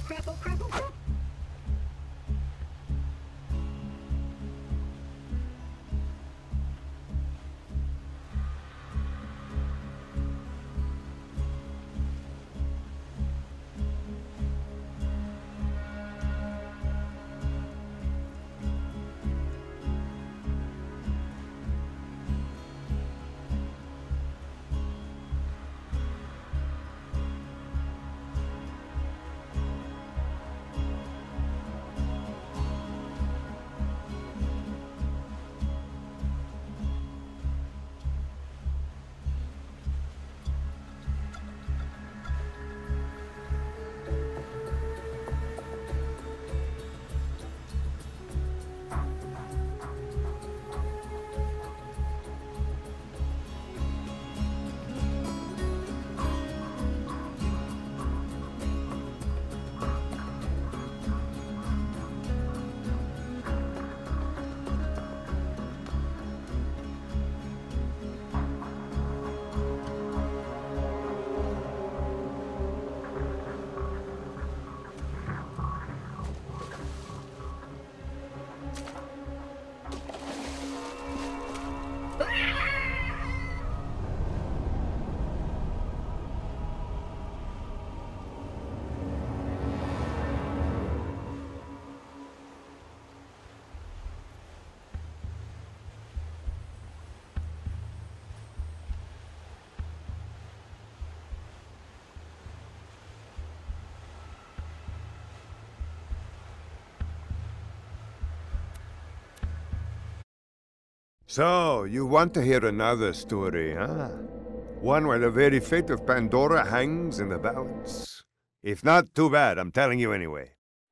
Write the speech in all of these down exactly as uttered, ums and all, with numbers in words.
So, you want to hear another story, huh? One where the very fate of Pandora hangs in the balance? If not, too bad, I'm telling you anyway.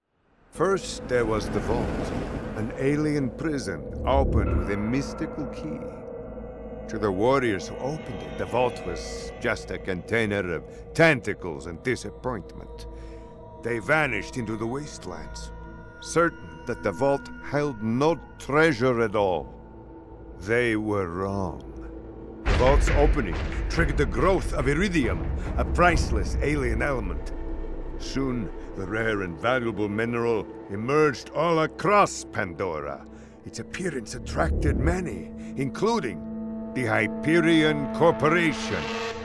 First, there was the Vault, an alien prison opened with a mystical key. To the warriors who opened it, the Vault was just a container of tentacles and disappointment. They vanished into the wastelands, certain that the Vault held no treasure at all. They were wrong. The Vault's opening triggered the growth of iridium, a priceless alien element. Soon, the rare and valuable mineral emerged all across Pandora. Its appearance attracted many, including the Hyperion Corporation.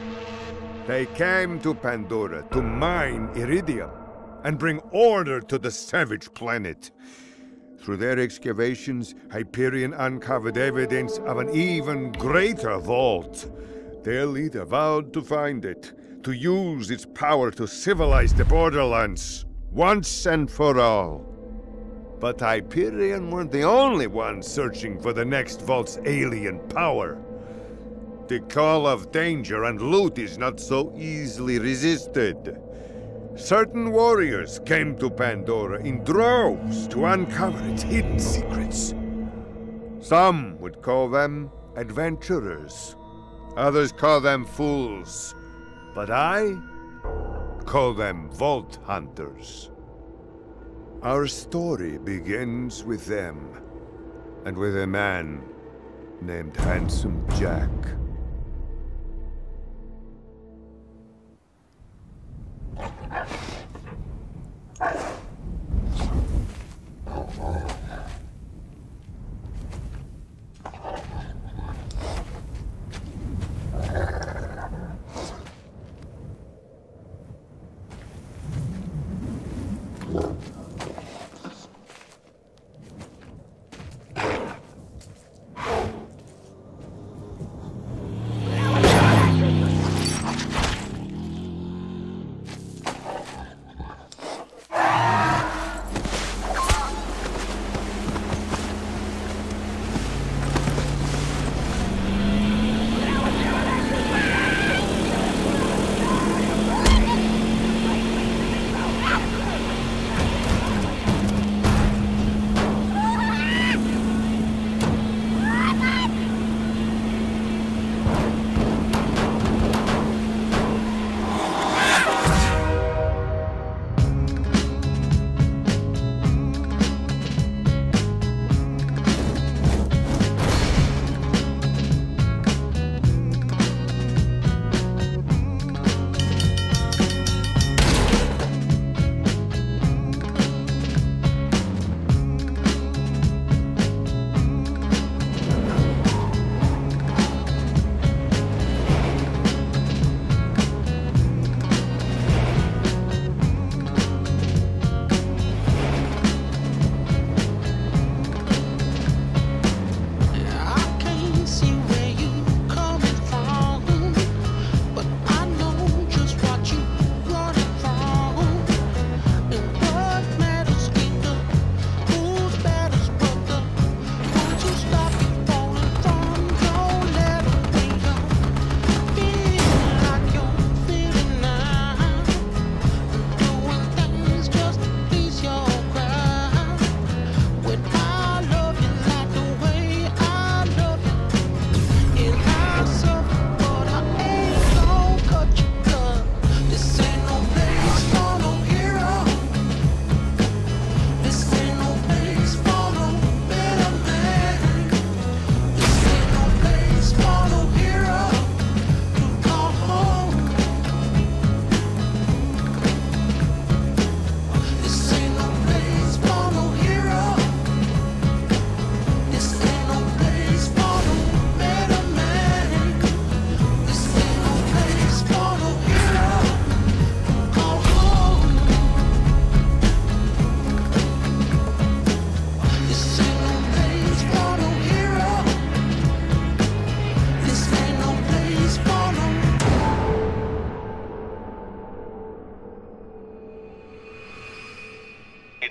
They came to Pandora to mine iridium and bring order to the savage planet. Through their excavations, Hyperion uncovered evidence of an even greater vault. Their leader vowed to find it, to use its power to civilize the borderlands, once and for all. But Hyperion weren't the only ones searching for the next vault's alien power. The call of danger and loot is not so easily resisted. Certain warriors came to Pandora in droves to uncover its hidden secrets. Some would call them adventurers. Others call them fools. But I call them Vault Hunters. Our story begins with them, and with a man named Handsome Jack.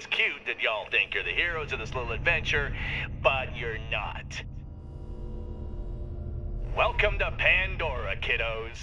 it's cute that y'all think you're the heroes of this little adventure, but you're not. Welcome to Pandora, kiddos.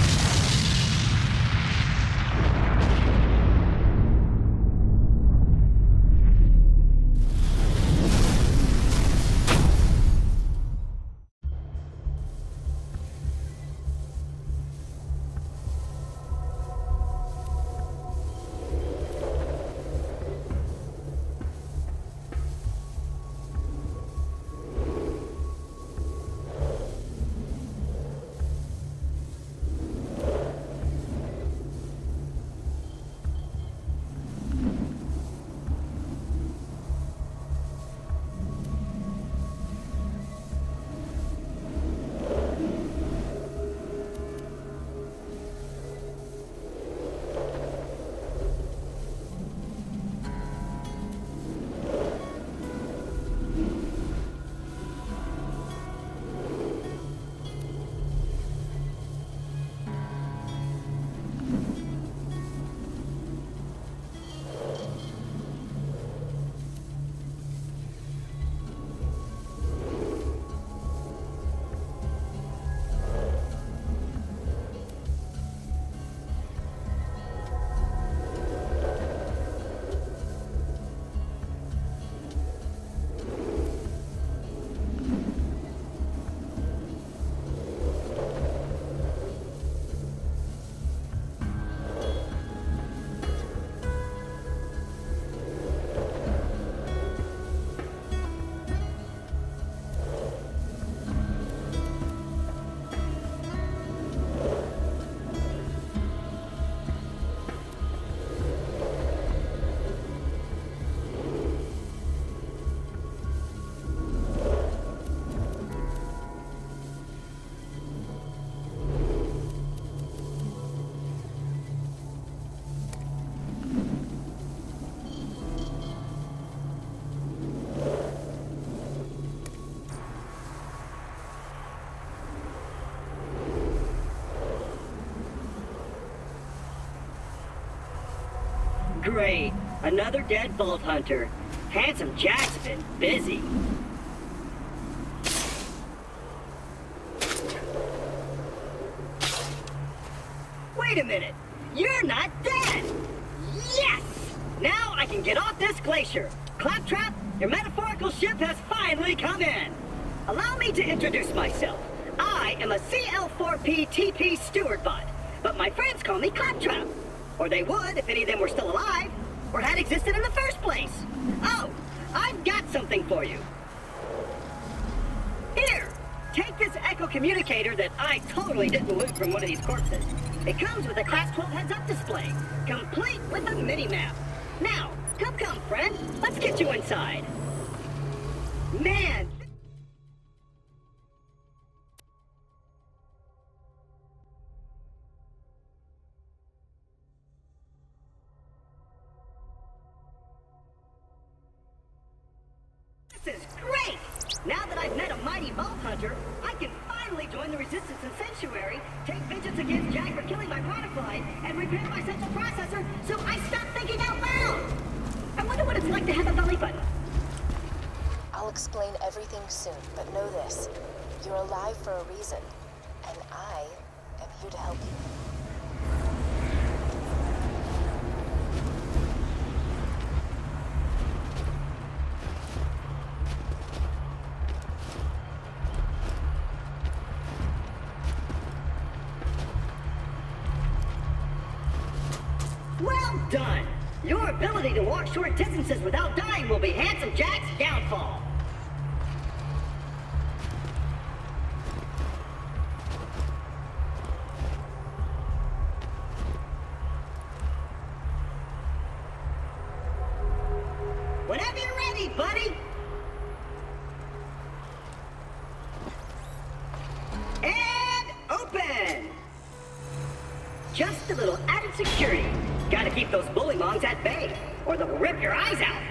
Great. Another dead Vault Hunter. Handsome Jack's been busy. Wait a minute. You're not dead! Yes! Now I can get off this glacier. Claptrap, your metaphorical ship has finally come in. Allow me to introduce myself. I am a C L four P T P steward bot, but my friends call me Claptrap. Or they would if any of them were still alive, or had existed in the first place. Oh, I've got something for you. Here, take this Echo communicator that I totally didn't loot from one of these corpses. It comes with a Class twelve heads-up display, complete with a mini-map. Now, come come, friend, let's get you inside. Man, this is great! Now that I've met a mighty Vault Hunter, I can finally join the Resistance and Sanctuary, take vengeance against Jack for killing my product line, and repair my central processor so I stop thinking out loud! I wonder what it's like to have a belly button. I'll explain everything soon, but know this. You're alive for a reason, and I am here to help you. Well done! Your ability to walk short distances without dying will be Handsome Jack's downfall. Whenever you're ready, buddy! And open! Just a little added security. Gotta keep those bullymongs at bay, or they'll rip your eyes out.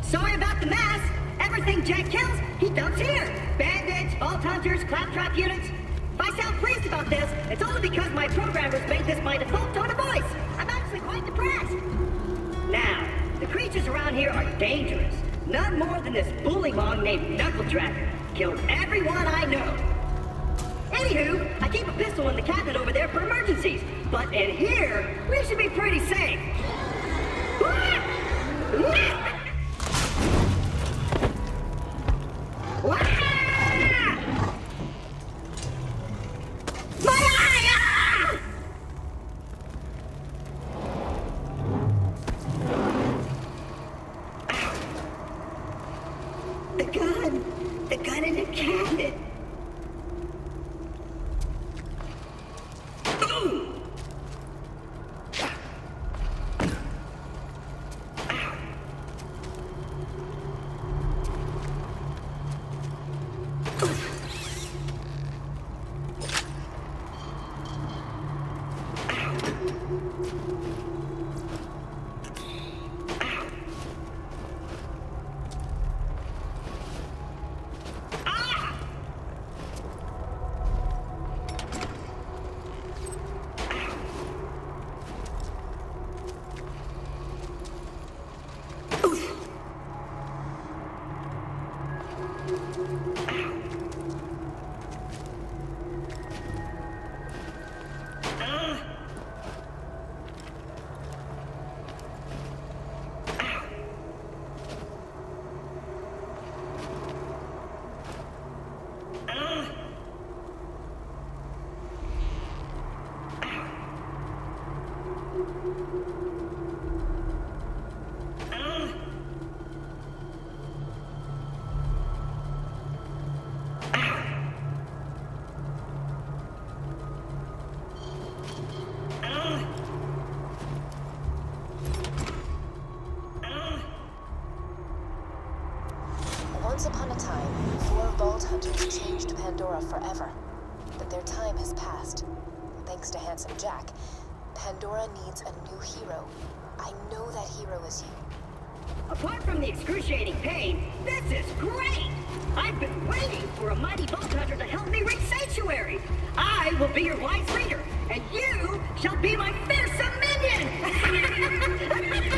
Sorry about the mess. Everything Jack kills, he dumps here. Bandits, vault hunters, claptrap units. If I sound pleased about this, it's only because my programmers made this my default tone of voice. I'm actually quite depressed. Now, the creatures around here are dangerous. None more than this bullymong named Knuckle Dragger. Killed everyone I know. Anywho, I keep a pistol in the cabinet over there for emergencies. But in here, we should be pretty safe. The gun! The gun in the cabinet! Once upon a time, four Vault Hunters changed Pandora forever. But their time has passed. Thanks to Handsome Jack, Pandora needs a new hero. I know that hero is you. Apart from the excruciating pain, this is great! I've been waiting for a mighty Vault Hunter to help me reach Sanctuary! I will be your wise leader, and you shall be my fearsome minion!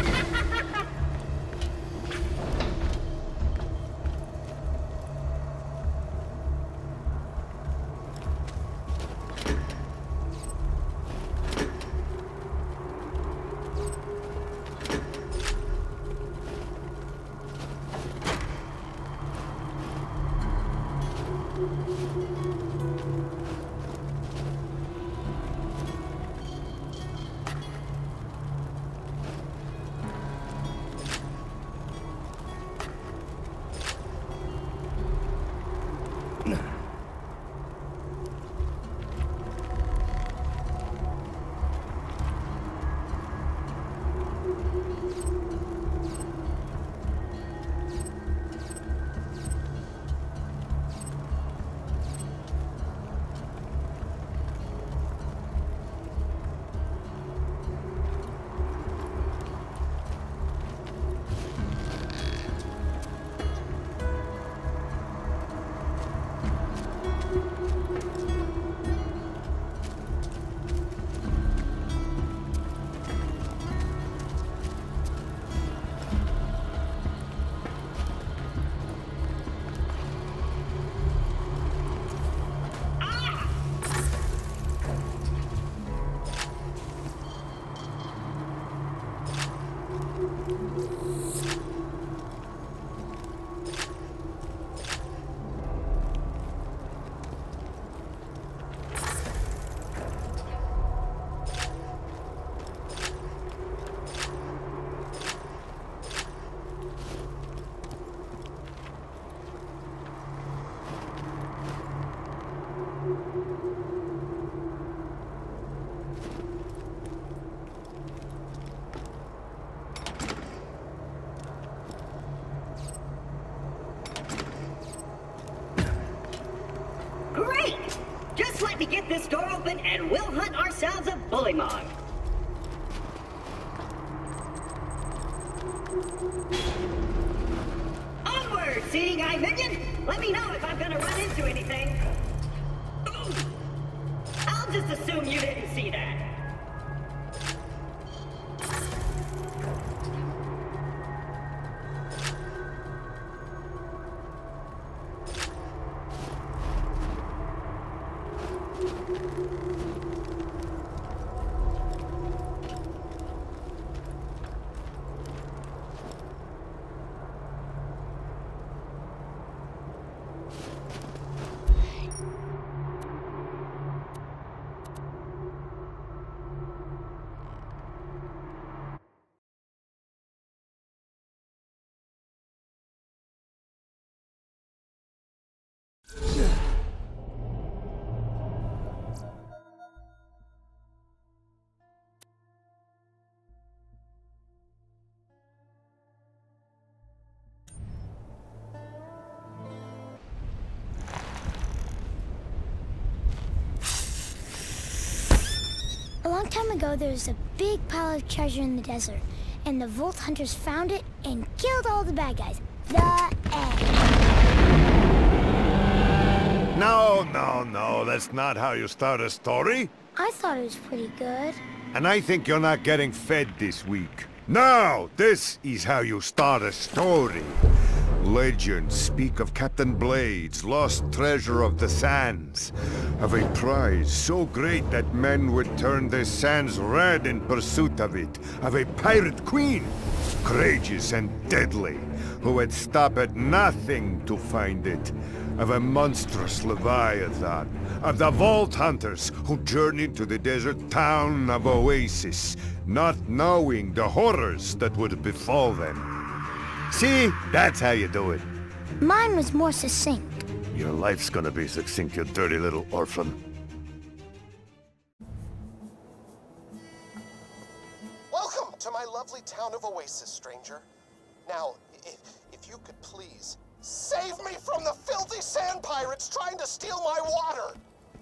Let me get this door open and we'll hunt ourselves a bullymong. seeing guy minion? Let me know if I'm gonna run into anything. I'll just assume you didn't see that. A long time ago, there was a big pile of treasure in the desert, and the Vault Hunters found it and killed all the bad guys. The end. No, no, no, that's not how you start a story. I thought it was pretty good. And I think you're not getting fed this week. No, this is how you start a story. Legends speak of Captain Blades, lost treasure of the sands, of a prize so great that men would turn the sands red in pursuit of it, of a pirate queen, courageous and deadly, who would stop at nothing to find it, of a monstrous leviathan, of the Vault Hunters who journeyed to the desert town of Oasis, not knowing the horrors that would befall them. See? That's how you do it. Mine was more succinct. Your life's gonna be succinct, you dirty little orphan. Welcome to my lovely town of Oasis, stranger. Now, if, if you could please, save me from the filthy sand pirates trying to steal my water!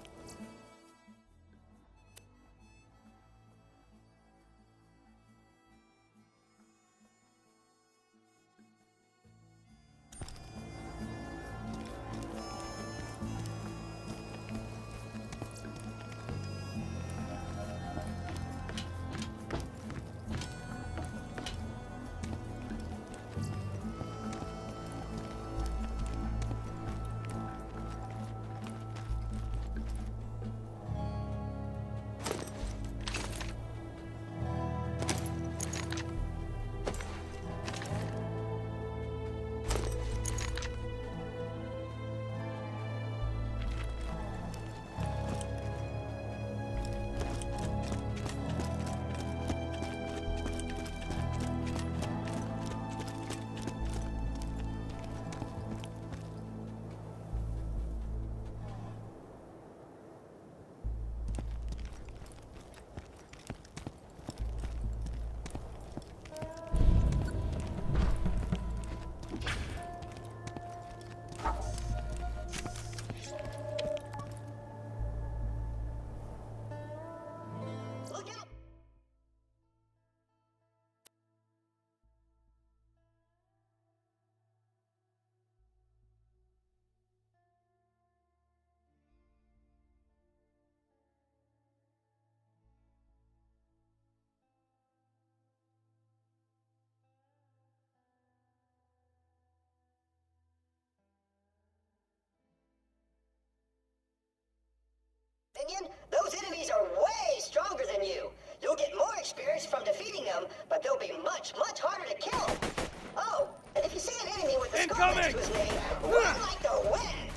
Minion, those enemies are way stronger than you. You'll get more experience from defeating them, but they'll be much, much harder to kill. Oh, and if you see an enemy with a skull next to his name, run like the wind.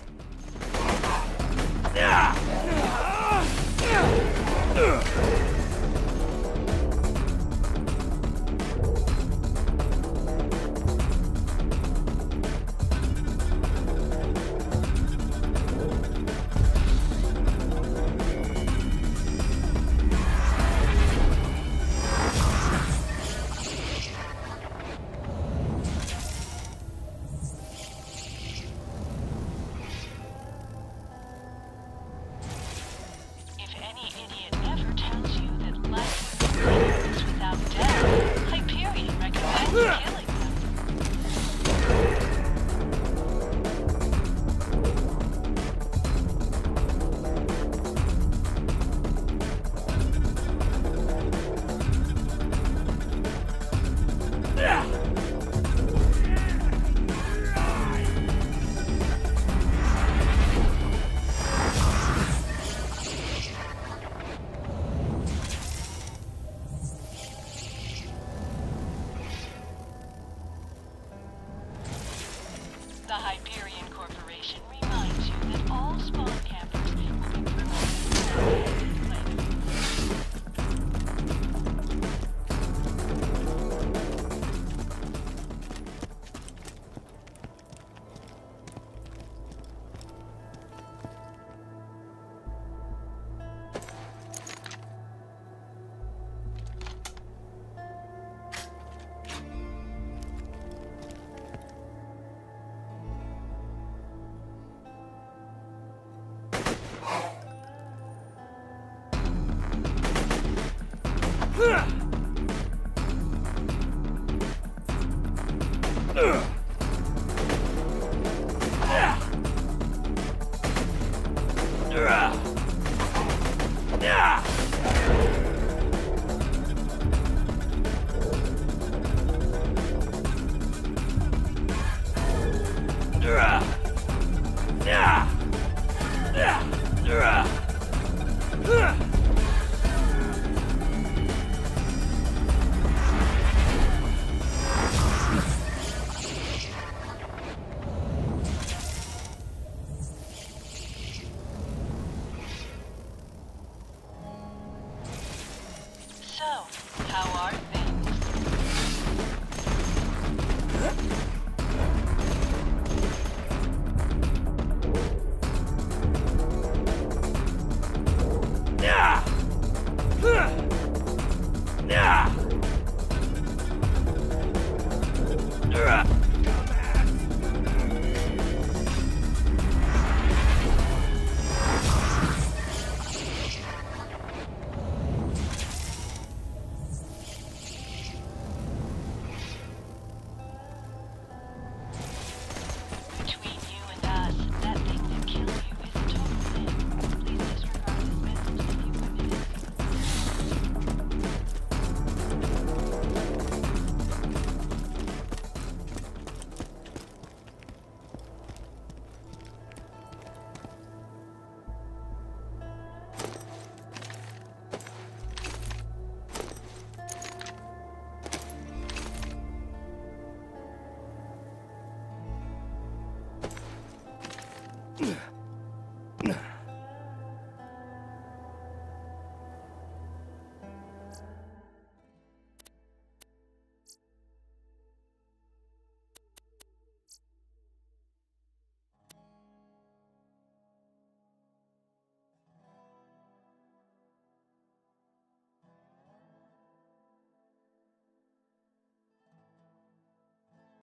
So, how are things? Between you and us, that thing that killed you is a total sin. Please disregard this message if you permit it. Ugh.